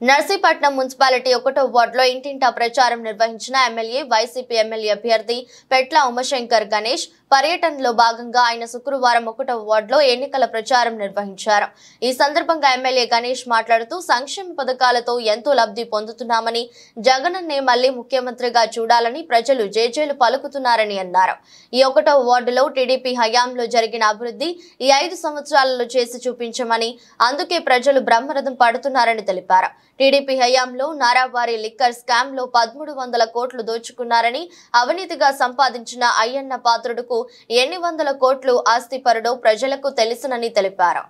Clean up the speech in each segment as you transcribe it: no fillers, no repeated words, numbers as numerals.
Narsipatnam municipality 1వ వార్డులో ఇంటింటా ప్రచారం నిర్వహించిన ఎమ్మెల్యే వైసీపీ ఎమ్మెల్యే అభ్యర్థి పెట్ల ఉమాశంకర్ గణేష్ పర్యటనలో భాగంగా ఆయన శుక్రవారం 1వ వార్డులో ఎన్నికల ప్రచారం నిర్వహించారు। ఈ సందర్భంగా ఎమ్మెల్యే గణేష్ మాట్లాడుతూ సంక్షేమ పథకాలతో ఎంతో లబ్ధి పొందుతున్నామని, జగనన్నే మళ్లీ ముఖ్యమంత్రిగా చూడాలని ప్రజలు జేజేలు పలుకుతున్నారని అన్నారు। ఈ 1వ వార్డులో టీడీపీ హయాంలో జరిగిన అభివృద్ధి ఈ 5 సంవత్సరాలలో చేసి చూపించమని, అందుకే ప్రజలు బ్రహ్మరథం పడుతున్నారని తెలిపారు। టీడీపీ హయాంలో నారావారి లిక్కర్ స్కామ్ లో 1300 కోట్లు దోచుకున్నారని, అవినీతిగా సంపాదించిన అయ్యన్న పాత్రుడుకు ఎన్ని వందల కోట్లు ఆస్తిపరుడో ప్రజలకు తెలుసునని తెలిపారు।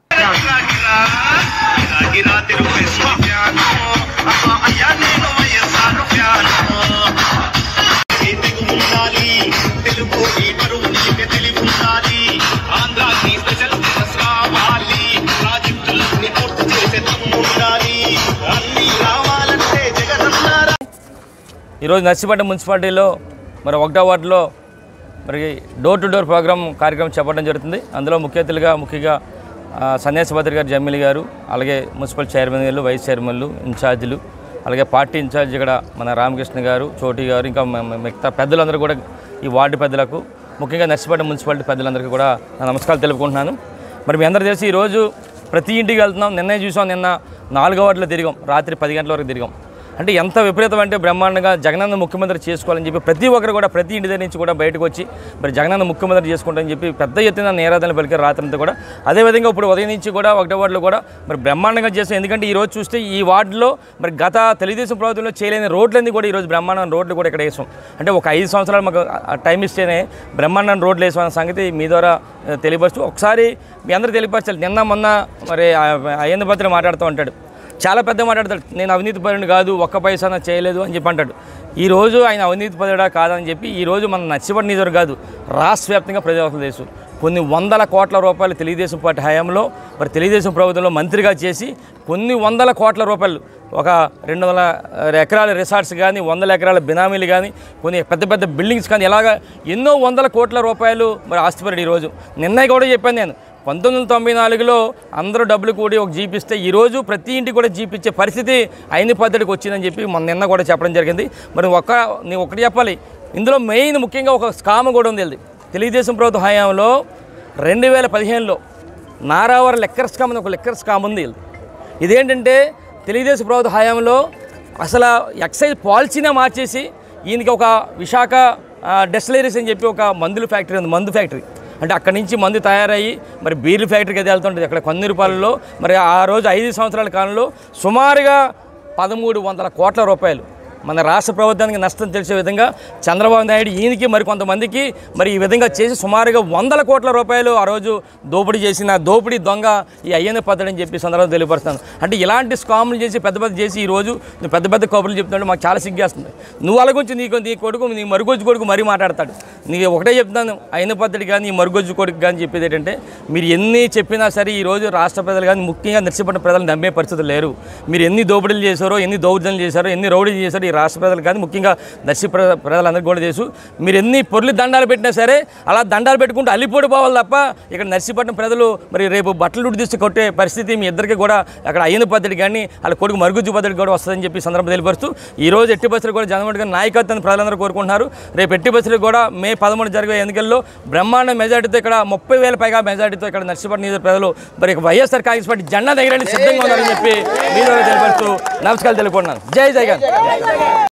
ఈరోజు నర్సీపట్నం మున్సిపాలిటీలో మరి 1వ వార్డులో మరి డోర్ టు డోర్ ప్రోగ్రామ్ కార్యక్రమం చెప్పడం జరుగుతుంది। అందులో ముఖ్య అతిథులుగా ముఖ్యంగా సన్యాసిభద్ర గారు, జమ్మిలి గారు, అలాగే మున్సిపల్ చైర్మన్ గారు, వైస్ చైర్మన్లు, ఇన్ఛార్జీలు, అలాగే పార్టీ ఇన్ఛార్జి ఇక్కడ మన రామకృష్ణ గారు, చోటి గారు, ఇంకా మిగతా పెద్దలందరూ కూడా ఈ వార్డు పెద్దలకు, ముఖ్యంగా నర్సీపట్నం మున్సిపాలిటీ పెద్దలందరికీ కూడా నమస్కారాలు తెలుపుకుంటున్నాను। మరి మీ అందరూ తెలిసి ఈరోజు ప్రతి ఇంటికి వెళ్తున్నాం। నిన్నే చూసాం, నిన్న 4వ వార్డులో తిరిగాం, రాత్రి 10 గంటల వరకు తిరిగాం। అంటే ఎంత విపరీతం అంటే బ్రహ్మాండంగా జగనన్న ముఖ్యమంత్రి చేసుకోవాలని చెప్పి ప్రతి ఒక్కరు కూడా ప్రతి ఇంటి దగ్గర నుంచి కూడా బయటకు వచ్చి మరి జగనన్న ముఖ్యమంత్రి చేసుకుంటారని చెప్పి పెద్ద ఎత్తున నేరాధనలు పలికారు రాత్రంతా కూడా। అదేవిధంగా ఇప్పుడు ఉదయం నుంచి కూడా 1వ వార్డులో కూడా మరి బ్రహ్మాండంగా చేస్తాం। ఎందుకంటే ఈరోజు చూస్తే ఈ వార్డులో మరి గత తెలుగుదేశం ప్రభుత్వంలో చేయలేని రోడ్లన్నీ కూడా ఈరోజు బ్రహ్మాండమైన రోడ్లు కూడా ఇక్కడ వేసాం। అంటే ఒక 5 సంవత్సరాలు మాకు టైం ఇస్తేనే బ్రహ్మాండమైన రోడ్లు వేసామన్న సంగతి మీ ద్వారా తెలియపరుస్తూ ఒకసారి మీ అందరూ తెలియపరచాలి। నిన్న మొన్న మరి అయ్యన్న భద్ర మాట్లాడుతూ ఉంటాడు, చాలా పెద్ద మాట్లాడతాడు, నేను అవినీతి పరుని కాదు, ఒక్క పైసా చేయలేదు అని చెప్పి అంటాడు। ఈరోజు ఆయన అవినీతి పరుడా కాదని చెప్పి ఈరోజు మన నర్సీపట్నం నియోజకవర్గం కాదు, రాష్ట్ర వ్యాప్తంగా ప్రజావసరం తెలుసు కొన్ని వందల కోట్ల రూపాయలు తెలుగుదేశం పార్టీ హయాంలో మరి తెలుగుదేశం ప్రభుత్వంలో మంత్రిగా చేసి కొన్ని వందల కోట్ల రూపాయలు, ఒక 200 ఎకరాల రిసార్ట్స్ కానీ, 100 ఎకరాల బినామీలు కానీ, కొన్ని పెద్ద పెద్ద బిల్డింగ్స్ కానీ, ఇలాగా ఎన్నో వందల కోట్ల రూపాయలు మరి ఆస్తిపరుడు ఈరోజు। నిన్న కూడా చెప్పాను నేను, 1994లో అందరూ డబ్బులు కూడి ఒక జీప్ ఇస్తే ఈరోజు ప్రతి ఇంటికి కూడా జీప్ ఇచ్చే పరిస్థితి అయిన పద్ధతికి వచ్చిందని చెప్పి నిన్న కూడా చెప్పడం జరిగింది। మరి నేను ఒకటి చెప్పాలి, ఇందులో మెయిన్ ముఖ్యంగా ఒక స్కామ్ కూడా ఉంది। తెలుగుదేశం ప్రభుత్వ హయాంలో 2015లో నారావారి లిక్కర్ స్కామ్ అని ఒక లిక్కర్ స్కామ్ ఉంది। ఇదేంటంటే తెలుగుదేశం ప్రభుత్వ హయాంలో అసలు ఎక్సైజ్ పాలసీనే మార్చేసి ఈయనకి ఒక విశాఖ డెస్టిలరీస్ అని చెప్పి ఒక మందుల ఫ్యాక్టరీ ఉంది, మందు ఫ్యాక్టరీ। అంటే అక్కడి నుంచి మందు తయారయ్యి మరి బీర్లు ఫ్యాక్టరీకి అది వెళ్తుంటుంది అక్కడ కొన్నూరుపాలెంలో। మరి ఆ రోజు 5 సంవత్సరాల కాలంలో సుమారుగా 1300 కోట్ల రూపాయలు మన రాష్ట్ర ప్రభుత్వానికి నష్టం తెలిసే విధంగా చంద్రబాబు నాయుడు ఈయనకి మరి కొంతమందికి మరి ఈ విధంగా చేసి సుమారుగా 100 కోట్ల రూపాయలు ఆ రోజు దోపిడీ చేసిన దోపిడీ దొంగ ఈ అయ్యన్న పద్ధతి అని చెప్పి సందర్భంగా తెలియపరుస్తాను। అంటే ఇలాంటి స్కాములు చేసి పెద్ద చేసి ఈరోజు నువ్వు పెద్ద కబుర్లు చెప్తున్నాడు, మాకు చాలా సిగ్గేస్తుంది। నువ్వు అలా గురించి నీ కొడుకు, నీ మరుగొజ్జు కొడుకు మరీ మాట్లాడతాడు। నీకు ఒకటే చెప్తాను, అయ్యన్న పద్ధతి కానీ ఈ మరుగొజ్జు కొడుకు కానీ చెప్పేది ఏంటంటే, మీరు ఎన్ని చెప్పినా సరే ఈరోజు రాష్ట్ర ప్రజలు కానీ ముఖ్యంగా నర్సీపట్నం ప్రజలు నమ్మే పరిస్థితులు లేరు। మీరు ఎన్ని దోపిడీలు చేశారో, ఎన్ని దౌర్జన్యాలు చేశారో, ఎన్ని రౌడీలు చేశారో ఈ రాష్ట్ర ప్రజలు కానీ ముఖ్యంగా నర్సీ ప్రజలందరికీ కూడా తెలుసు। మీరు ఎన్ని పొర్లి దండాలు పెట్టినా సరే అలా దండాలు పెట్టుకుంటూ అల్లిపోడిపోవాలి తప్ప ఇక్కడ నర్సీపట్నం ప్రజలు మరి రేపు బట్టలు తీసి కొట్టే పరిస్థితి మీ ఇద్దరికి కూడా అక్కడ అయ్యన్న పద్ధతి కానీ వాళ్ళ కొడుకు మరుగుజ్జు పద్ధతి కూడా వస్తుందని చెప్పి సందర్భం తెలియపరుస్తూ ఈరోజు ఎట్టి బస్సులు కూడా జగన్మోహన్ రెడ్డి గారి నాయకత్వాన్ని ప్రజలందరూ కోరుకుంటున్నారు। రేపు ఎట్టి బస్సులు కూడా మే 13 జరిగే ఎన్నికల్లో బ్రహ్మాండ మెజార్టీతో ఇక్కడ 30,000 పైగా మెజార్టీతో ఇక్కడ నర్సీపట్నం నియోజక ప్రజలు మరి వైఎస్ఆర్ కాంగ్రెస్ పార్టీ జెండా దగ్గర సిద్ధంగా ఉన్నారని చెప్పి మీరు తెలియపరుస్తూ నమస్కారాలు తెలుపుకుంటున్నాను। జై జగన్।